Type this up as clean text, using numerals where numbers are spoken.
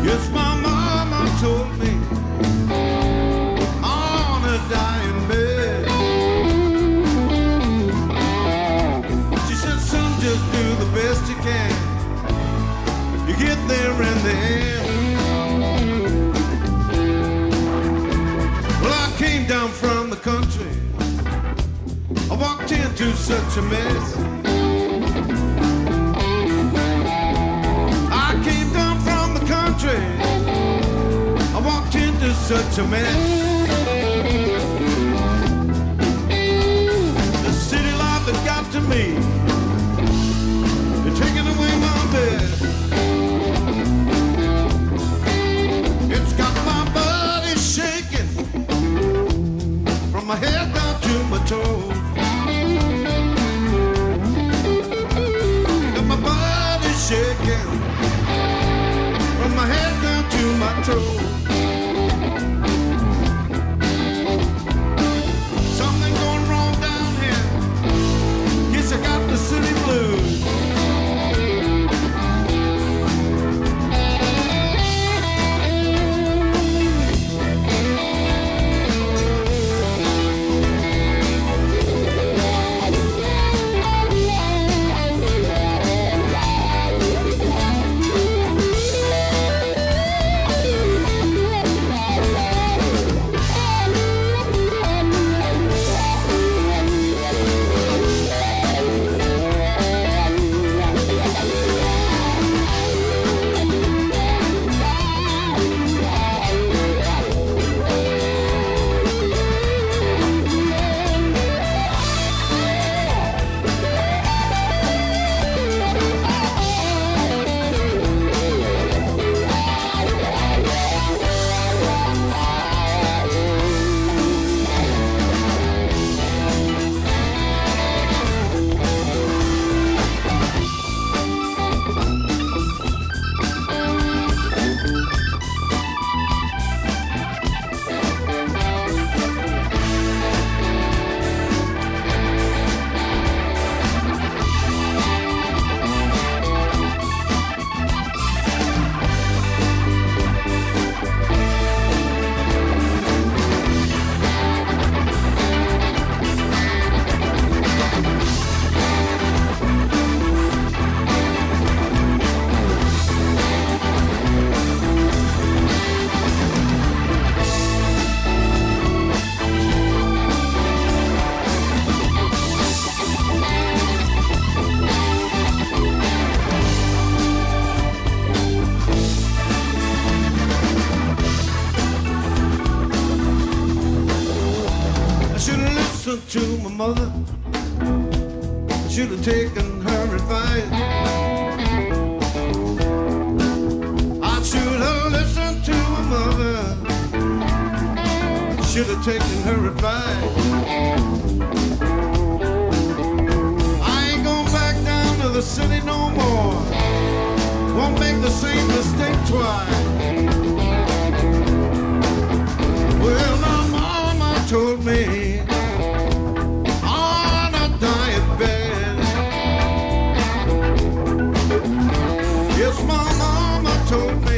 Yes, my mama told me on a dying bed. She said, son, just do the best you can. You get there in the end. Well, I came down from the country. I walked into such a mess. I came down from the country. I walked into such a mess. The city life that got to me, they're taking away my bed. It's got my body shaking from my head down to my toes. Got my body shaking from my head down to my toes. Something going wrong down here. Guess I got the city blues. To my mother, should have taken her advice. I should have listened to my mother, should have taken her advice. I ain't going back down to the city no more. Won't make the same mistake twice. Well, my mama told me yes, my mama told me